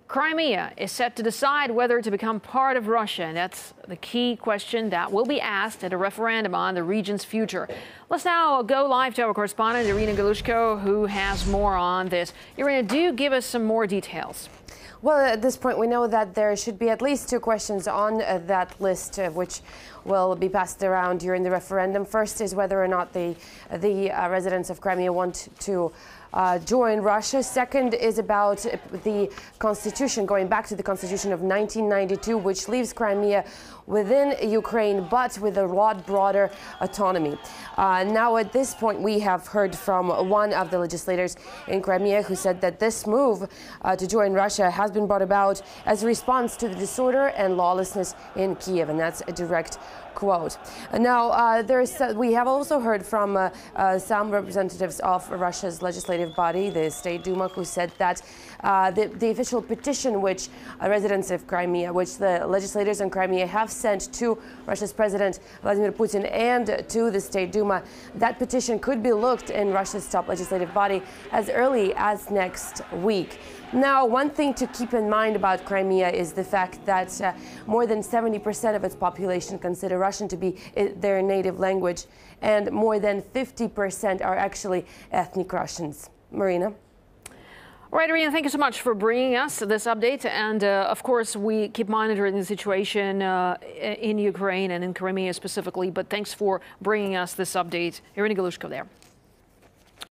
Crimea is set to decide whether to become part of Russia, and that's the key question that will be asked at a referendum on the region's future. Let's now go live to our correspondent, Irina Galushko, who has more on this. Irina, do give us some more details. Well, at this point, we know that there should be at least two questions on that list, which will be passed around during the referendum. First is whether or not the residents of Crimea want to join Russia. Second is about the constitution, going back to the constitution of 1992, which leaves Crimea within Ukraine, but with a lot broader autonomy. Now, at this point, we have heard from one of the legislators in Crimea who said that this move to join Russia has been brought about as a response to the disorder and lawlessness in Kiev, and that's a direct quote. Now, we have also heard from some representatives of Russia's legislative body, the State Duma, who said that the official petition which residents of Crimea, which the legislators in Crimea have sent to Russia's President Vladimir Putin and to the State Duma, that petition could be looked in Russia's top legislative body as early as next week. Now, one thing to keep in mind about Crimea is the fact that more than 70% of its population consider Russian to be their native language, and more than 50% are actually ethnic Russians. Marina? All right, Irina, thank you so much for bringing us this update. And of course, we keep monitoring the situation in Ukraine and in Crimea specifically. But thanks for bringing us this update. Irina Galushko there.